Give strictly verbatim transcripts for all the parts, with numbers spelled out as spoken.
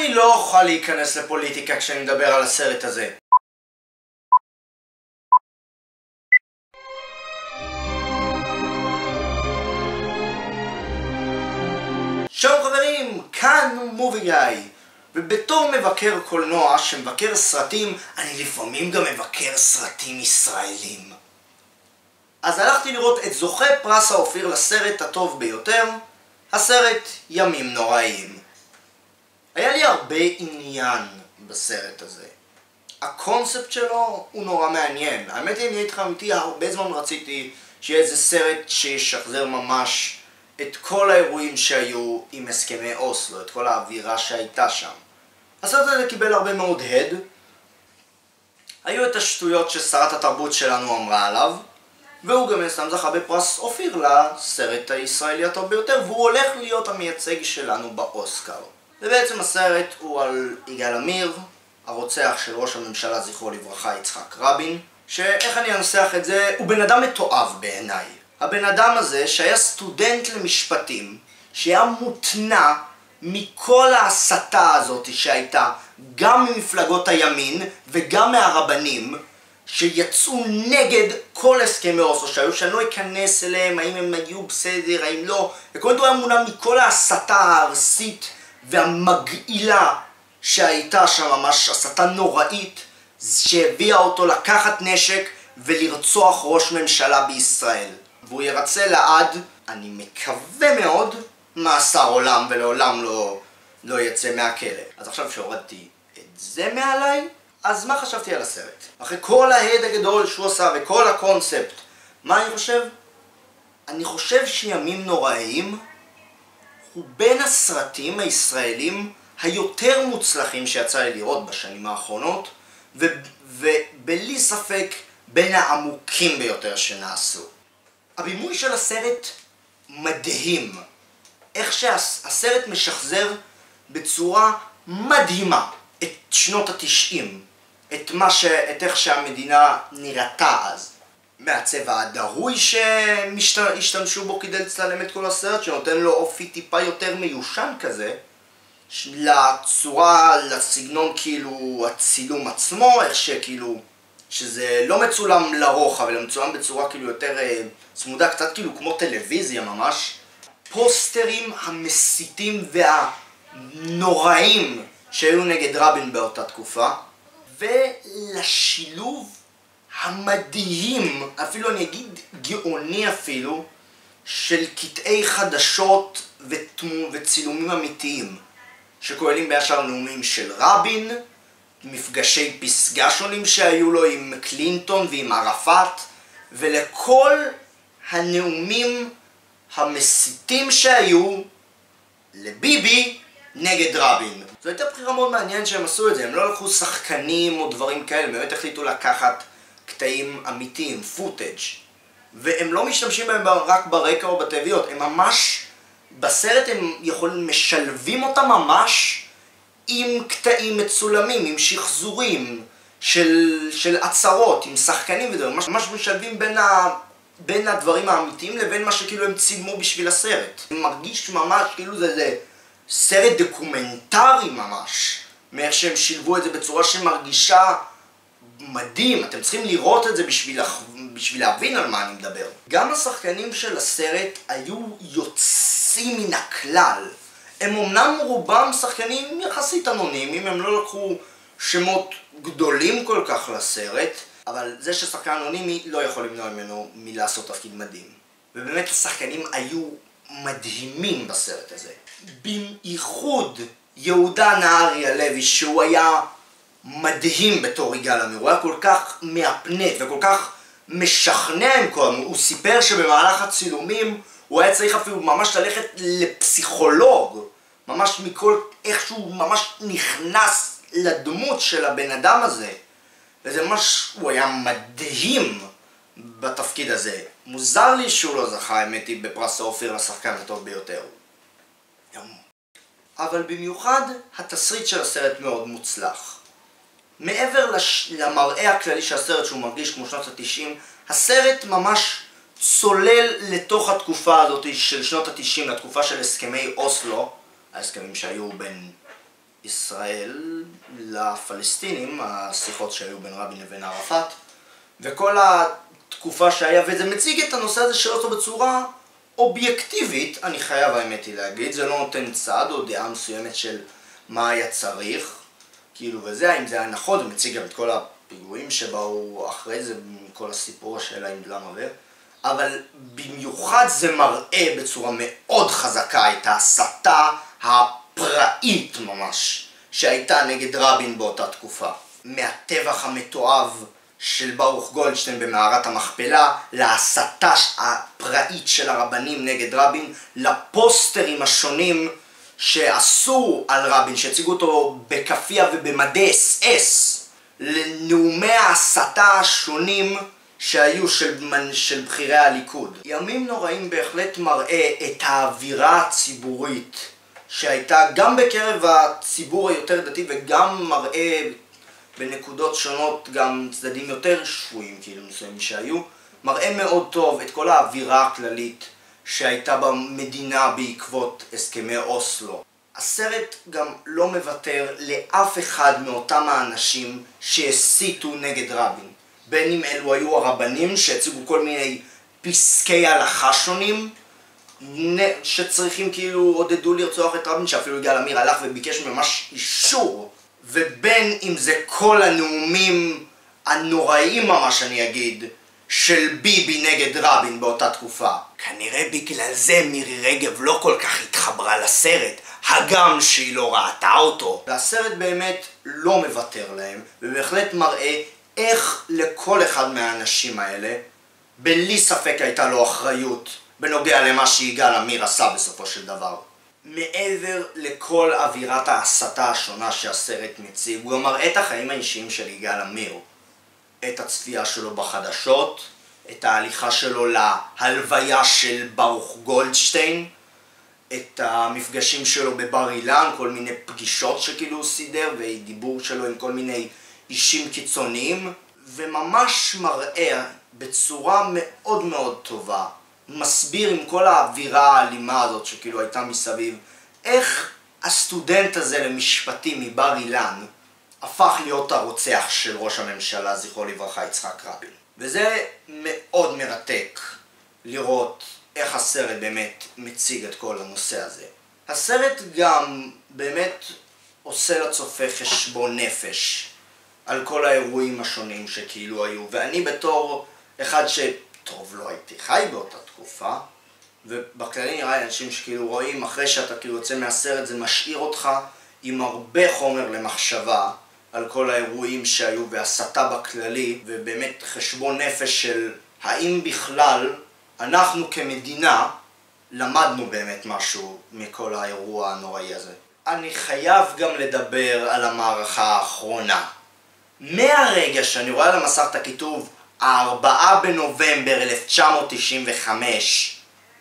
אני לא אוכל להיכנס לפוליטיקה כשאני מדבר על הסרט הזה. שלום חברים, כאן מובי גיא, ובתור מבקר קולנוע שמבקר סרטים, אני לפעמים גם מבקר סרטים ישראלים. אז הלכתי לראות את זוכה פרס האופיר לסרט הטוב ביותר, הסרט ימים נוראים. היה לי הרבה עניין בסרט הזה. הקונספט שלו הוא נורא מעניין. האמת היא, אני איתך אמיתי, הרבה זמן רציתי שיהיה איזה סרט שישחזר ממש את כל האירועים שהיו עם הסכמי אוסלו, את כל האווירה שהייתה שם. הסרט הזה קיבל הרבה מאוד הד. היו את השטויות ששרת התרבות שלנו אמרה עליו, והוא גם סתם זכה בפרס אופיר לסרט הישראלי הטוב ביותר, והוא הולך להיות המייצג שלנו באוסקר. ובעצם הסרט הוא על יגאל עמיר, הרוצח של ראש הממשלה זכרו לברכה יצחק רבין, שאיך אני אנסח את זה, הוא בן אדם מתועב בעיניי. הבן אדם הזה שהיה סטודנט למשפטים, שהיה מותנע מכל ההסתה הזאת שהייתה גם ממפלגות הימין וגם מהרבנים, שיצאו נגד כל הסכמי אוסלו, שהיו שאני לא אכנס אליהם, האם הם היו בסדר, האם לא, וכמובן הוא היה מונע מכל ההסתה הארסית והמגעילה שהייתה שם, ממש הסתה נוראית שהביאה אותו לקחת נשק ולרצוח ראש ממשלה בישראל. והוא ירצה לעד, אני מקווה מאוד, מאסר עולם ולעולם לא, לא יצא מהכלא. אז עכשיו שהורדתי את זה מעליי, אז מה חשבתי על הסרט? אחרי כל ההד הגדול שהוא עשה וכל הקונספט, מה אני חושב? אני חושב שימים נוראים הוא בין הסרטים הישראלים היותר מוצלחים שיצא לי לראות בשנים האחרונות, ו- ובלי ספק בין העמוקים ביותר שנעשו. הבימוי של הסרט מדהים. איך שהסרט משחזר בצורה מדהימה את שנות התשעים, את, מה ש... את איך שהמדינה נראתה אז. מהצבע הדהוי שהשתמשו בו כדי לצלם את כל הסרט, שנותן לו אופי טיפה יותר מיושן כזה, לצורה, לסגנון כאילו הצילום עצמו, איך שכאילו, שזה לא מצולם לרוחב, אלא מצולם בצורה כאילו יותר אה, צמודה, קצת כאילו כמו טלוויזיה ממש. פוסטרים המסיתים והנוראים שהיו נגד רבין באותה תקופה, ולשילוב המדהים, אפילו אני אגיד גאוני אפילו, של קטעי חדשות ותמו, וצילומים אמיתיים, שכוללים בישר נאומים של רבין, מפגשי פסגה שונים שהיו לו עם קלינטון ועם ערפאת, ולכל הנאומים המסיתים שהיו לביבי נגד רבין. זו הייתה בחירה מאוד מעניינת שהם עשו את זה, הם לא לקחו שחקנים או דברים כאלה, הם באמת החליטו לקחת קטעים אמיתיים, פוטאג', והם לא משתמשים בהם רק ברקע או בטבעיות, הם ממש, בסרט הם יכולים, משלבים אותם ממש עם קטעים מצולמים, עם שחזורים של, של עצרות, עם שחקנים ודברים, ממש, ממש משלבים בין, ה, בין הדברים האמיתיים לבין מה שכאילו הם צילמו בשביל הסרט. זה מרגיש ממש כאילו זה, זה סרט דוקומנטרי ממש, מאיך שהם שילבו את זה בצורה שמרגישה מדהים. אתם צריכים לראות את זה בשביל, בשביל להבין על מה אני מדבר. גם השחקנים של הסרט היו יוצאים מן הכלל. הם אמנם רובם שחקנים יחסית אנונימיים, הם לא לקחו שמות גדולים כל כך לסרט, אבל זה ששחקן אנונימי לא יכול למנוע ממנו מלעשות תפקיד מדהים. ובאמת השחקנים היו מדהימים בסרט הזה. בייחוד יהודה נהרי הלוי, שהוא היה מדהים בתור יגאל עמיר, הוא היה כל כך מהפנט וכל כך משכנע עם כל, הוא סיפר שבמהלך הצילומים הוא היה צריך אפילו ממש ללכת לפסיכולוג, ממש מכל איך שהוא ממש נכנס לדמות של הבן אדם הזה, וזה ממש, הוא היה מדהים בתפקיד הזה. מוזר לי שהוא לא זכה, האמת היא, בפרס האופיר לשחקן הטוב ביותר. אבל במיוחד התסריט של הסרט מאוד מוצלח. מעבר לש... למראה הכללי של הסרט שהוא מרגיש כמו שנות ה-תשעים, הסרט ממש צולל לתוך התקופה הזאת של שנות ה-תשעים, לתקופה של הסכמי אוסלו, ההסכמים שהיו בין ישראל לפלסטינים, השיחות שהיו בין רבין לבין ערפאת, וכל התקופה שהיה, וזה מציג את הנושא הזה של אותו בצורה אובייקטיבית, אני חייב האמת היא להגיד, זה לא נותן צד או דעה מסוימת של מה היה צריך, כאילו וזה, האם זה היה נכון, זה מציג גם את כל הפיגועים שבאו אחרי זה, כל הסיפור השאלה עם דלם עבר, אבל במיוחד זה מראה בצורה מאוד חזקה את ההסתה הפראית ממש, שהייתה נגד רבין באותה תקופה. מהטבח המתועב של ברוך גולדשטיין במערת המכפלה, להסתה הפראית של הרבנים נגד רבין, לפוסטרים השונים שעשו על רבין, שהציגו אותו בכפייה ובמדי אס אס, לנאומי ההסתה השונים שהיו של, של בחירי הליכוד. ימים נוראים בהחלט מראה את האווירה הציבורית שהייתה גם בקרב הציבור היותר דתי, וגם מראה בנקודות שונות גם צדדים יותר שפויים כאילו מסוימים שהיו, מראה מאוד טוב את כל האווירה הכללית שהייתה במדינה בעקבות הסכמי אוסלו. הסרט גם לא מוותר לאף אחד מאותם האנשים שהסיתו נגד רבין, בין אם אלו היו הרבנים שהציגו כל מיני פסקי הלכה שונים שצריכים כאילו עודדו לרצוח את רבין, שאפילו יגאל עמיר הלך וביקש ממש אישור, ובין אם זה כל הנאומים הנוראיים ממש אני אגיד של ביבי נגד רבין באותה תקופה. כנראה בגלל זה מירי רגב לא כל כך התחברה לסרט, הגם שהיא לא ראתה אותו. והסרט באמת לא מוותר להם, ובהחלט מראה איך לכל אחד מהאנשים האלה בלי ספק הייתה לו אחריות בנוגע למה שיגאל עמיר עשה בסופו של דבר. מעבר לכל אווירת ההסתה השונה שהסרט מציג, הוא גם מראה את החיים האישיים של יגאל עמיר, את הצפייה שלו בחדשות, את ההליכה שלו להלוויה של ברוך גולדשטיין, את המפגשים שלו בבר אילן, כל מיני פגישות שכאילו הוא סידר, ודיבור שלו עם כל מיני אישים קיצוניים, וממש מראה בצורה מאוד מאוד טובה, מסביר עם כל האווירה האלימה הזאת שכאילו הייתה מסביב, איך הסטודנט הזה למשפטים מבר אילן הפך להיות הרוצח של ראש הממשלה, זכרו לברכה, יצחק רבין. וזה מאוד מרתק לראות איך הסרט באמת מציג את כל הנושא הזה. הסרט גם באמת עושה לצופה חשבון נפש על כל האירועים השונים שכאילו היו, ואני בתור אחד שטוב לא הייתי חי באותה תקופה, ובכללי נראה לי אנשים שכאילו רואים אחרי שאתה כאילו יוצא מהסרט, זה משאיר אותך עם הרבה חומר למחשבה על כל האירועים שהיו והסתה בכללי, ובאמת חשבון נפש של האם בכלל אנחנו כמדינה למדנו באמת משהו מכל האירוע הנוראי הזה. אני חייב גם לדבר על המערכה האחרונה. מהרגע שאני רואה על המסך את הכיתוב הארבעה בנובמבר אלף תשע מאות תשעים וחמש,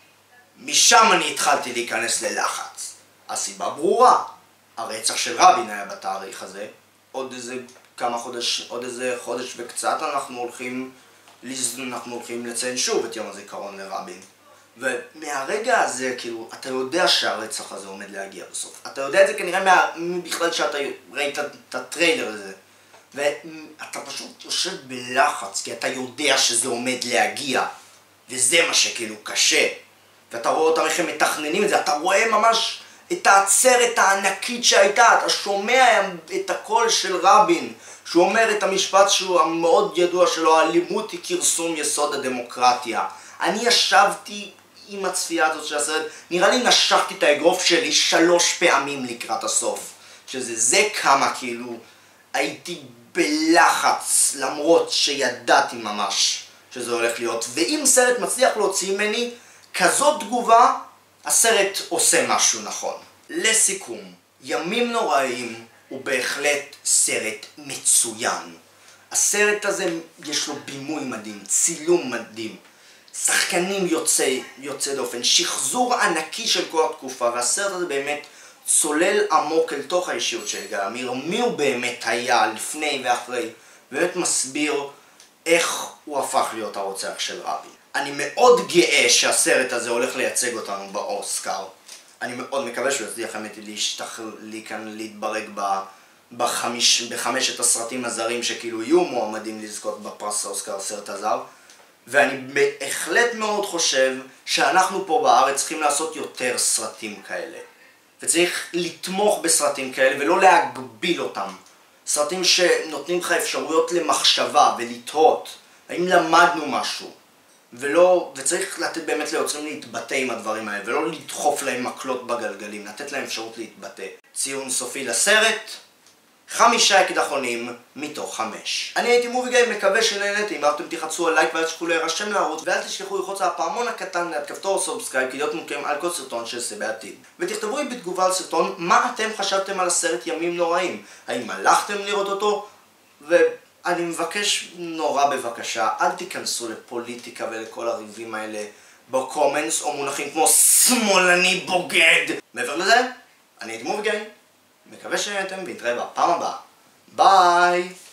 משם אני התחלתי להיכנס ללחץ. הסיבה ברורה, הרצח של רבין היה בתאריך הזה, עוד איזה כמה חודש, עוד איזה חודש וקצת אנחנו הולכים, אנחנו הולכים לציין שוב את יום הזיכרון לרבין. ומהרגע הזה, כאילו, אתה יודע שהרצח הזה עומד להגיע בסוף. אתה יודע את זה כנראה מה... בכלל שאתה ראית את הטריילר הזה. ואתה פשוט יושב בלחץ, כי אתה יודע שזה עומד להגיע. וזה מה שכאילו קשה. ואתה רואה אותם איך הם מתכננים את זה, אתה רואה ממש את העצרת הענקית שהייתה, אתה שומע את הקול של רבין, שהוא אומר את המשפט שהוא המאוד ידוע שלו, האלימות היא כרסום יסוד הדמוקרטיה. אני ישבתי עם הצפייה הזאת של הסרט, נראה לי נשכתי את האגרוף שלי שלוש פעמים לקראת הסוף. שזה זה כמה כאילו הייתי בלחץ, למרות שידעתי ממש שזה הולך להיות. ואם סרט מצליח להוציא ממני כזאת תגובה, הסרט עושה משהו נכון. לסיכום, ימים נוראים הוא בהחלט סרט מצוין. הסרט הזה יש לו בימוי מדהים, צילום מדהים, שחקנים יוצא, יוצא דופן, שחזור ענקי של כל התקופה, והסרט הזה באמת צולל עמוק אל תוך האישיות של יגאל עמיר, מי הוא באמת היה לפני ואחרי, באמת מסביר איך הוא הפך להיות הרוצח של רבין. אני מאוד גאה שהסרט הזה הולך לייצג אותנו באוסקר. אני מאוד מקווה שהוא יצליח האמת לי כאן להתברג ב... בחמיש, בחמשת הסרטים הזרים שכאילו יהיו מועמדים לזכות בפרס האוסקר סרט הזר. ואני בהחלט מאוד חושב שאנחנו פה בארץ צריכים לעשות יותר סרטים כאלה. וצריך לתמוך בסרטים כאלה ולא להגביל אותם. סרטים שנותנים לך אפשרויות למחשבה ולתהות. האם למדנו משהו? ולא, וצריך לתת באמת ליוצרים להתבטא עם הדברים האלה, ולא לדחוף להם מקלות בגלגלים, לתת להם אפשרות להתבטא. ציון סופי לסרט, חמישה אקדחונים מתוך חמש. אני הייתי מובי גיא, מקווה שנהנתם. אם אהבתם תחצו על לייק ואל תשכחו להירשם לערוץ, ואל תשכחו ללחוץ על הפעמון הקטן ליד כפתור סאבסקרייב כדי להיות מעודכנים על כל סרטון שעושה בעתיד. ותכתבו לי בתגובה על סרטון מה אתם חשבתם על הסרט ימים נוראים. האם הלכתם לראות אותו? ואני מבקש נורא בבקשה, אל תיכנסו לפוליטיקה ולכל הריבים האלה בקומנס או מונחים כמו שמאלני בוגד. מעבר לזה, אני הייתי מובי גיא, מקווה שנהנתם ונתראה בפעם הבאה. ביי!